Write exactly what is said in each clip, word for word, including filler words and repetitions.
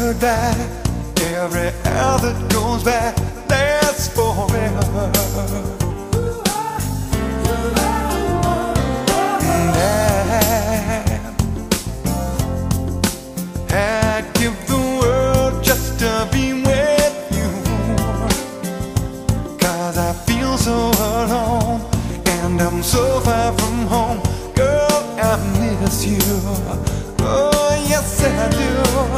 turn back. Every hour that goes by lasts forever. I'd give the world just to be with you, 'cause I feel so alone and I'm so far from home. Girl, I miss you. Oh, yes I do.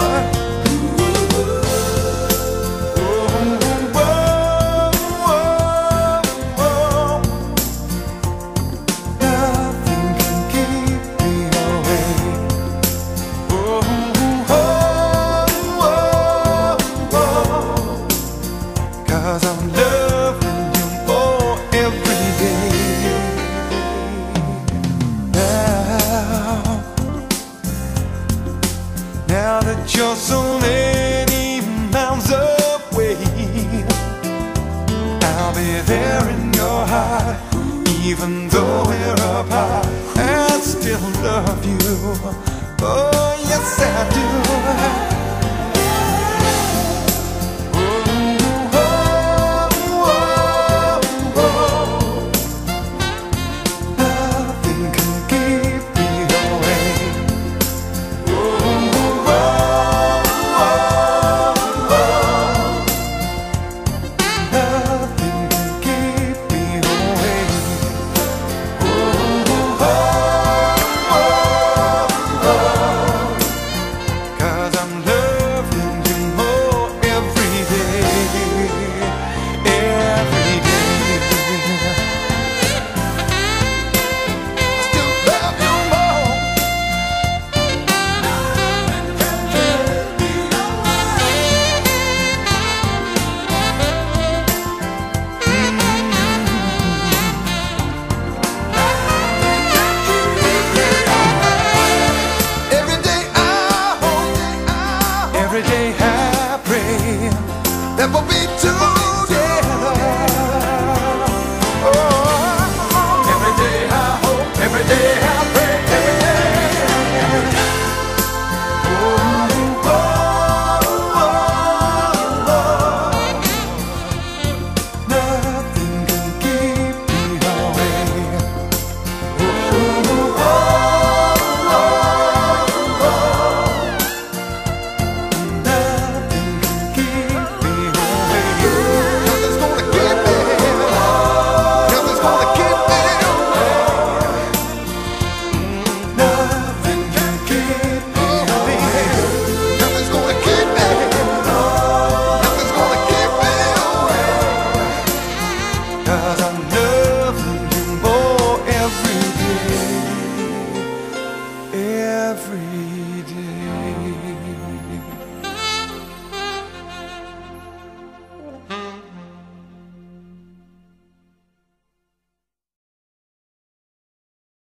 Now that you're so many miles away, I'll be there in your heart. Even though we're apart, I still love you. Oh, yes I do. Every day I pray there will be two.